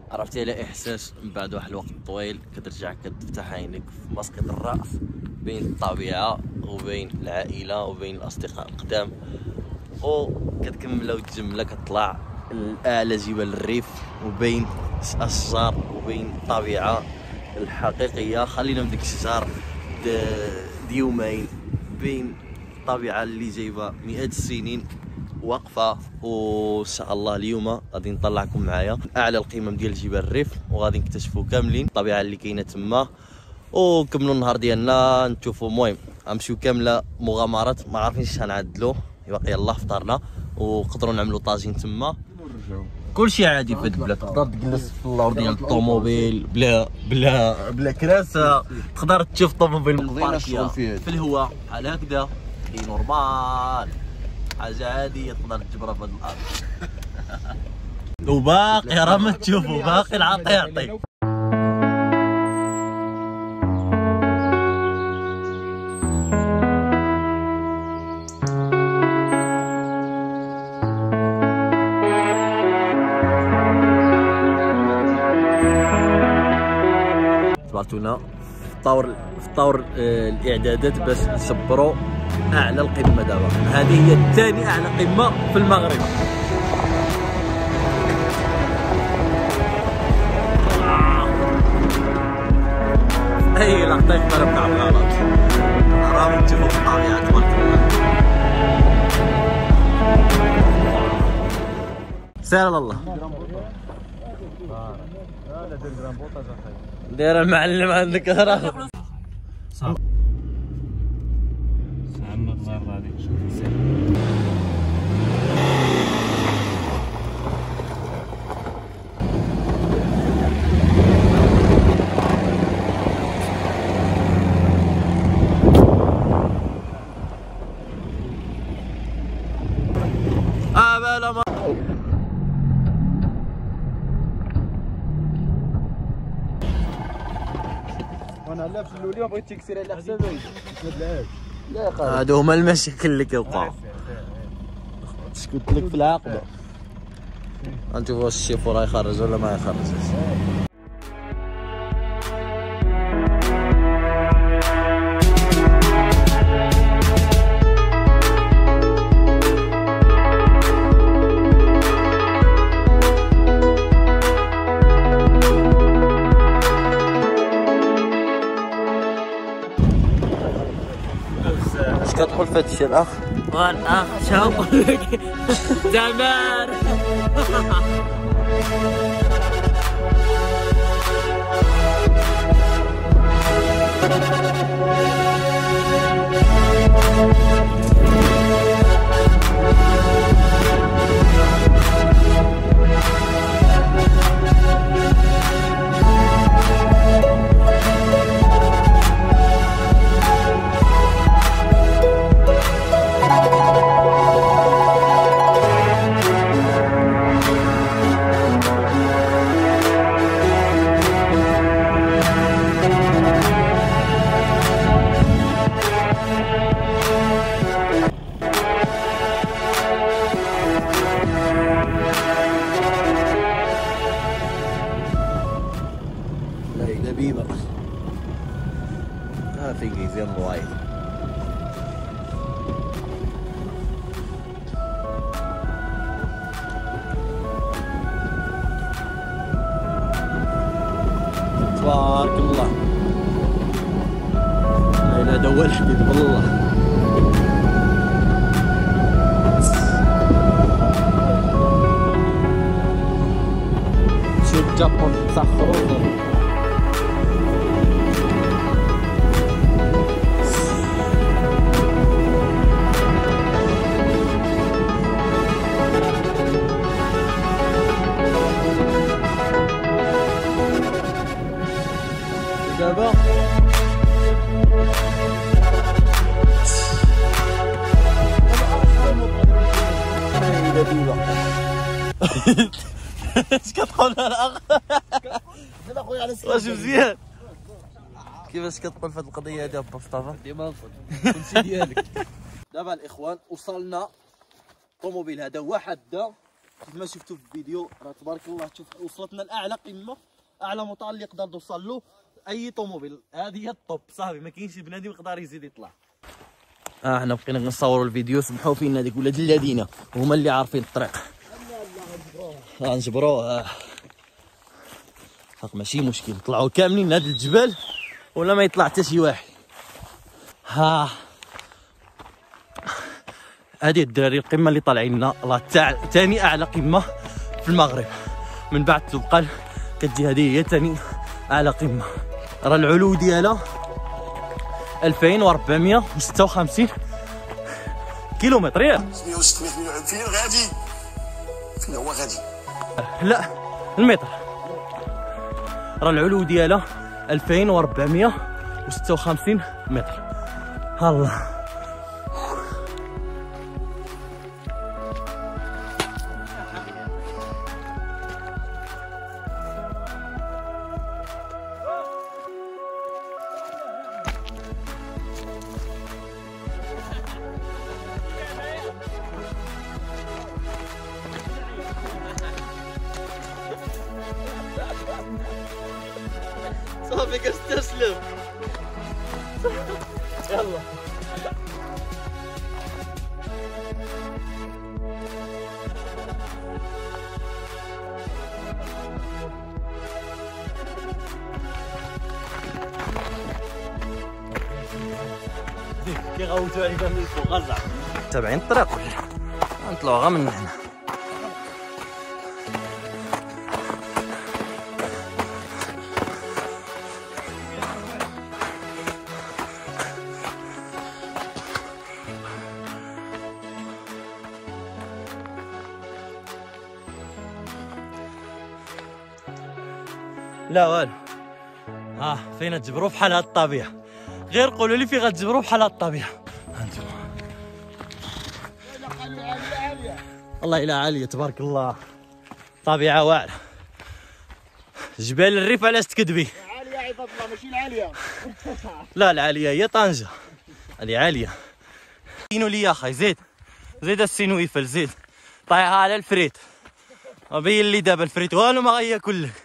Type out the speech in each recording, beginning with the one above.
عرفتي على احساس من بعد واحد الوقت طويل كترجع كتفتح عينك في مسقط الراس بين الطبيعه وبين العائله وبين الاصدقاء القدام، وكتكمل وتجمله كتطلع لاعلى جبال الريف وبين الاشجار وبين الطبيعه الحقيقيه. خلينا من ديك الشجر ديومين بين الطبيعه اللي جايبه مئات السنين واقفه. وان شاء الله اليوم غادي نطلعكم معايا من اعلى القمم ديال جبال الريف وغادي نكتشفوا كاملين الطبيعه اللي كاينه تما ونكملوا النهار ديالنا نشوفوا. المهم غنمشيو كامله مغامرات، ما عارفينش غنعدلوا، باقي يلاه فطرنا وقدروا نعملوا طاجين تما. كلشي عادي في هاد البلاد، تقدر تجلس في اللور ديال الطوموبيل بلا كراسه، تقدر تشوف طوموبيل مباركيه في الهواء بحال هكذا، هي نورمال حاجه عاديه تقدر تجبرها في هاد الارض. وباقي راه ما تشوفوا، باقي العطي يعطي. تبارتونا في طور الاعدادات باش نصبروا اعلى القمه. دابا هذه هي ثاني اعلى قمه في المغرب. اي لقطه يقدر مع الغلط، راه نشوفوا الطبيعه تبارك الله. سير على الله. داير المعلم عندك راه صافي عندنا الزهر هذيك. بلا ما وانا لا في الاولى ما بغيت تكسر على حسابي. لا هادو هما المشاكل اللي كيوقعوا. قلت لك في العاقبه. غنشوفوا واش الشيفو راه يخرج ولا ما يخرجش. اش كتقول في هادشي الاخ؟ والاخ شنو نقول لك زمان. لبيبة ما في زين وايد. تبارك الله. هذا هو الحديد بالله. شو الجابون تسخروا دابا. اش كتقول الاخ؟ قول اخويا على السلامه. واش مزيان؟ كيفاش كتقول في هذه القضيه هذه با مصطفى؟ ديما نفضل كلشي ديالك. دابا الاخوان وصلنا، الطوموبيل هذا هو حدا كيف ما شفتوا في الفيديو راه تبارك الله. شوف وصلتنا لاعلى قمه، اعلى مطار اللي يقدر توصل له اي طوموبيل. هذه هي الطوب صافي، ما كاينش بنادم يقدر يزيد يطلع. حنا بقينا كنصوروا الفيديو، سمحوا فينا هذيك ولاد الذين هما اللي عارفين الطريق. غنجبروه ماشي مشكل، طلعوا كاملين هذا الجبل ولا ما يطلع حتى شي واحد. ها هذه الدراري القمه اللي طالعين لنا، الله ثاني اعلى قمه في المغرب من بعد تبقى كتجي هذه هي ثاني اعلى قمه. راه العلو ديالها 2456 كيلومتر. ياك 600 فين غادي؟ فين هو غادي؟ لا المتر. راه العلو ديالها 2456 متر. الله صافي كنستسلم. يلا كيغوتوا علينا من الفوق غزع. تابعين الطريق غنطلعوا غير من هنا. لا والو. فين تجبروا بحال هاد الطبيعة، غير قولوا لي فين غتجبروا بحال هاد الطبيعة. هانتوما والله الا عالية تبارك الله، طبيعة واعرة. جبال الريف علاش تكذبي؟ عالية عباد الله ماشي العالية. لا العالية هي طنجة، هذه عالية. سينو لي يا اخي، زيد السينو يفل، زيد طايحة على الفريت. بين لي دابا الفريت والو ما غياكل لك.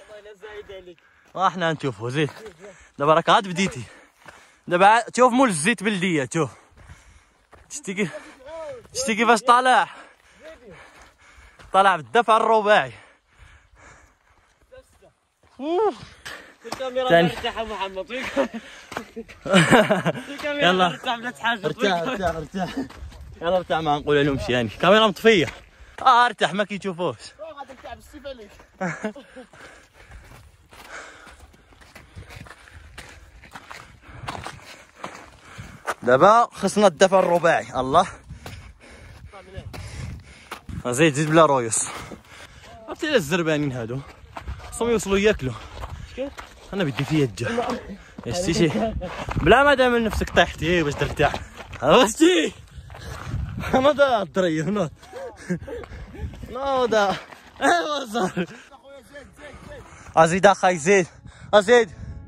احنا نشوفوا زيد دابا راك عاد بديتي. دابا شوف مول الزيت بلديه. شوف شتي كيفاش طالع بالدفع الرباعي. الكاميرا مرتاحه محمد. يلا ارتاح يلا ارتاح. ما نقول لهم شي يعني الكاميرا مطفيه. ارتاح ما كيشوفوش. غادي نتعب السيف عليك. دابا خصنا الدفع الرباعي. الله زيد بلا رويس. عرفتي على الزربانين هادو خصهم يوصلوا ياكلوا. انا بدي فيا الجوع. شتي شي بلا ما تعمل نفسك طيحتي باش ترتاح. شتي نوض الدريه نوض ايوا صار. ازيد اخاي زيد ازيد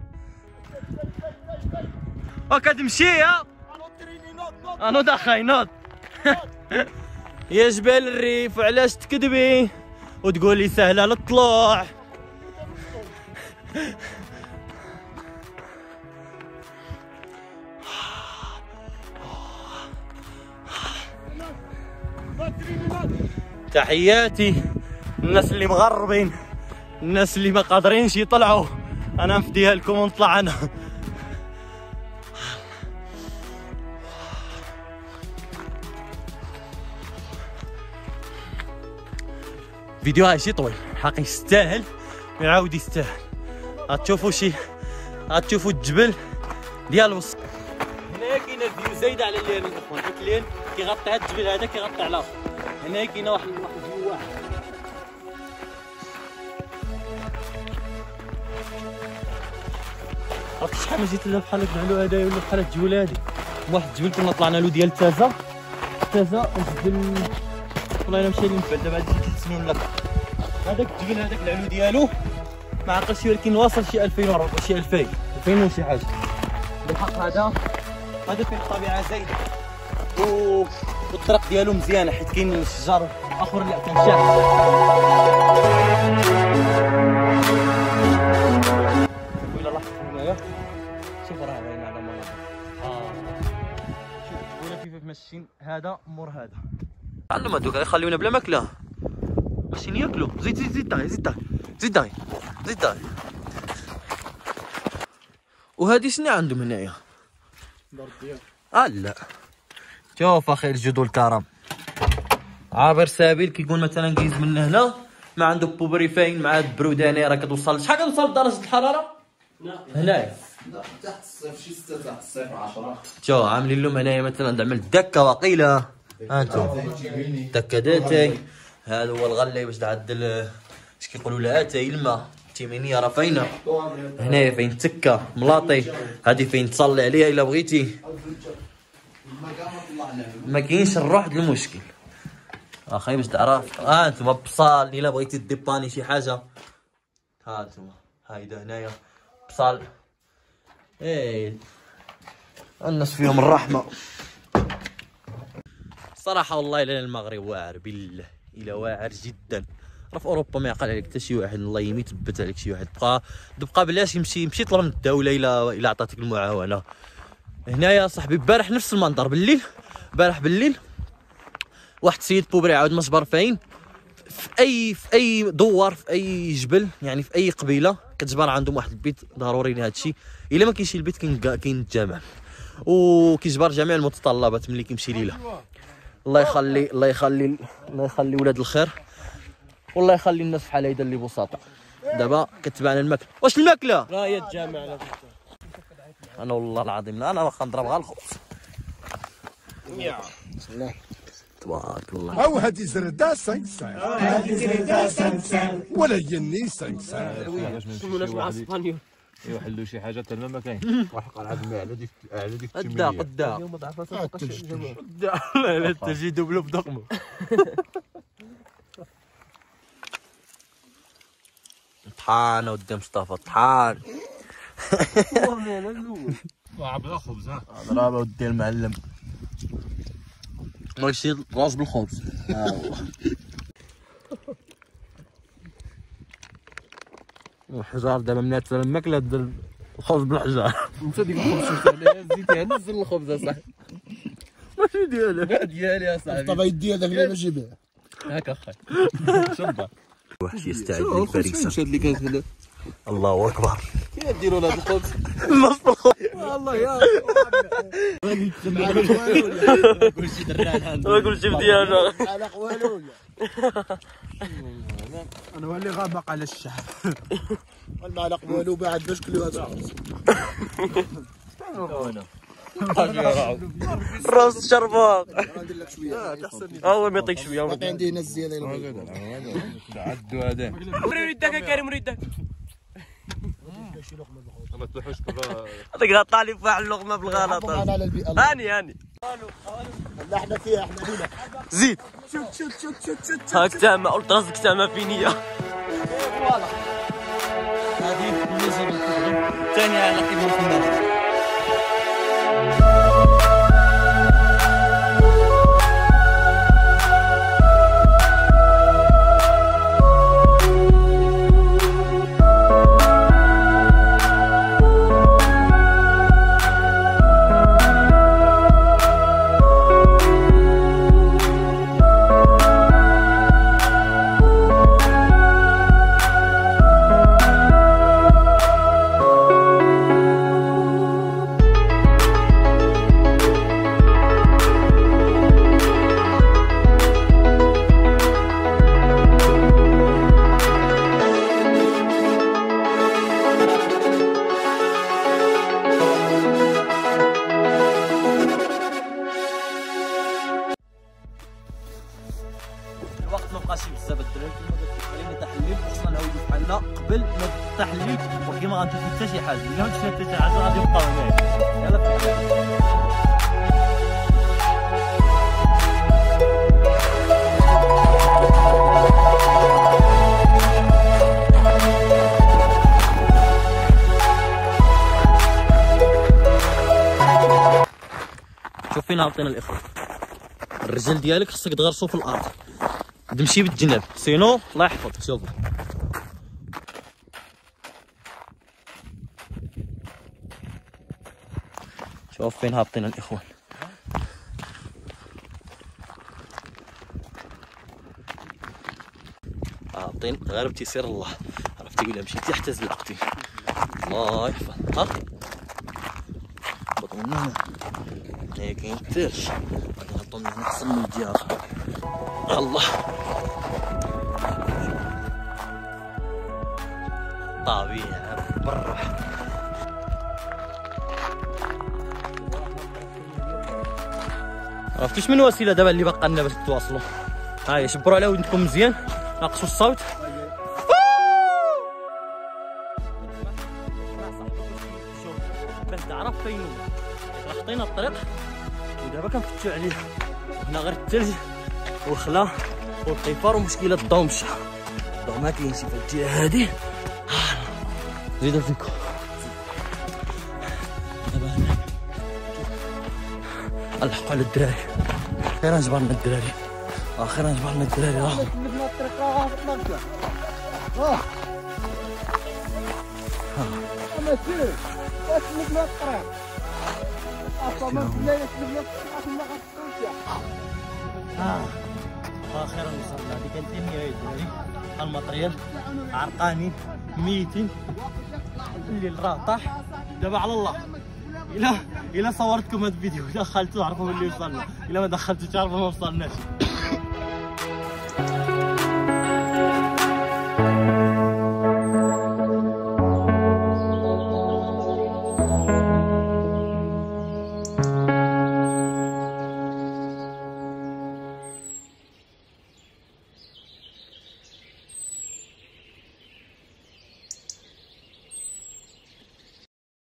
وكتمشي يا نوض اخاي نوض. يا جبال الريف وعلاش تكذبي وتقولي سهله للطلوع؟ تحياتي الناس اللي مغربين، الناس اللي ما قادرينش يطلعوا، انا نفديها لكم ونطلع انا. فيديو هاي شي طويل حقي يستاهل يعاود يستاهل. غتشوفوا الجبل ديال وسط. هنايا كاين الفيو زايد على اليمين اخوان، الليل كيغطي هاد الجبل هذا كيغطي على هنايا كاينه واحد الفيو واحد. عرفتي شحال ما جيت لها بحال هاد العلو هذايا ولا بحال هاد الجبل هادي. واحد الجبل كنا طلعنا له ديال تازا الجبل والله الا مشى لي من بعد دابا هادي 3 سنين ولا هذاك الجبل هذاك العلو ديالو ما عقلتش ولكن واصل شي 2004 شي 2000 وشي حاجه. بالحق هذا فيه الطبيعه زايده والطريق ديالو مزيانه حيت كاين الشجر اخر لا كان شاف. ولا لاحظت هنايا شوف راه باين على مناظر. شوف ولا كيف ماشيين هذا مور هذا. عندهم هذوك يخليونا بلا ماكله ماشيين ياكلوا. زيد داغي. وهذه شنو عندهم هنايا؟ لا شوف اخي الجدو الكرم عابر سبيل كيقول مثلا كيز من هنا ما عنده بوبريفين مع بروداني راه كتوصل شحال كتوصل درجه الحراره؟ هنايا تحت الصفر شي 6 تحت الصفر 10. شو عاملين لهم هنايا مثلا عمل دكه وقيله. هانتو دكه داتي هذا هو الغلي باش تعدل اش كيقولوا لها اتاي الماء تيمينيه راه فاينه. هنايا فين تكه ملاطي هذه فين تصلي عليها الا بغيتي. ما كاينش الروح د المشكل اخي باش تعرف. انتما بصال الا بغيتي ديباني شي حاجه ها انتما هايدا هنايا بصال. الناس فيهم الرحمه صراحه. والله الا المغرب واعر بالله الا واعر جدا. راه في اوروبا ما يعقل عليك حتى شي واحد الله يثبت عليك شي واحد بقى بلاش يمشي طلب من الدوله الا عطاتك المعاونه. هنايا صاحبي البارح نفس المنظر بالليل. البارح بالليل واحد السيد بوبري عاود مصبر فاين في اي دوار في اي جبل يعني في اي قبيله كتجبر عندهم واحد البيت ضروري لهذا الشيء. الا ما كاينش البيت كاين الجامع وكيجبر جميع المتطلبات ملي كيمشي ليله. الله يخلي ولاد الخير والله يخلي الناس بحال هيدا اللي بساطه. دابا كتبان الماكله. واش الماكله؟ راه هي الجامع. انا والله العظيم انا واخا نضرب غير الخبز. تبارك الله. او هادي زرده 5 ولا يني 5 شنو مع اسبانيول يحلوا شي حاجه حتى ما كاين. وحق العظم على ديك قدا لا تجي دوبلو بدقمه. طحان ودي مصطفى طحان. بلا خبز ها ضربه ودي المعلم ماشي راس بالخبز. الحجار دابا منات الماكله دير الخبز بالحجار. انت ديك الخبز شفت عليها زيتها نزل الخبز اصاحبي. ماشي ديالي اصاحبي. طبعا يدي هذاك اللي ماشي بيه هاك اخاي شبا واحد يستعد للفريسه. هاد اللي كانت هنا الله اكبر. كيف ديروا لهاد الخبز؟ نص الخبز والله يا كلشي دران عنده ما كلشي بديالنا. على والو انا ولي غابق على الشعب. المعلق والو بعد باش كلوا هذا راس شرباق ندير لك شويه الله ما يعطيك شويه. باقي عندي هنا الزياده عدوا هذا مري يدك يا كريم يدك. ما تلوحوش برا. هذاك غطى لي فاع اللقمه بالغلط. انا على البيئه هاني لا احنا فيها احنا هنا زيد هاك تامه قلت راسك تامه في نيه. هذه بالنسبه الثانيه على قيمه الخمام. الوقت ما بقاش بزاف الدراري كما قلت لك علينا تحليل خصنا نعاودو بحالنا قبل ما التحليل وكما غنشوفو حتى شي حاجه الا ما شفنا حتى شي حاجه غادي نبقاو هنايا. يلا شوف فين هابطين الاخوه. الرجل ديالك خصك تغرسو في الارض نمشي بالجنب سينو الله يحفظك. شوف شوف فين هابطين الاخوان. هابطين غير بتيسير الله. عرفتي ولا مشيتي حتى زلقتي الله يحفظ. ها بطلنا هنا هنا كاين الثلج. نهبطو من هنا احسن من الديار. الله طبيعة برا. عرفتوا شمن الوسيله دابا اللي باقا لنا باش تتواصلوا؟ هاي شبروا على ودنكم مزيان، ناقصوا الصوت. باش تعرف فين هو حطينا الطريق ودابا كنفتشوا عليه. هنا غير الثلج والخلا والقفار ومشكله الضو مشى. الضو ما كاينش في الجهه هادي. زيدوا فيكم دابا هنا الحقوا على الدراري. اخيرا جبرنا الدراري، اخيرا جبرنا الدراري. راه سلكنا الطريق راه طلعنا. ماشي واش سلكنا الطريق اصلا ما سلكنا الطريق ما غتمشي. اخيرا وصلنا. هذه كانت النهايه الدراري. الماتريال عرقانين ميتين. الليل راه طاح. دابا على الله الا صورتكم هذا الفيديو دخلتو تعرفوا اللي وصلنا، الا ما دخلتوش تعرفوا ما وصلناش.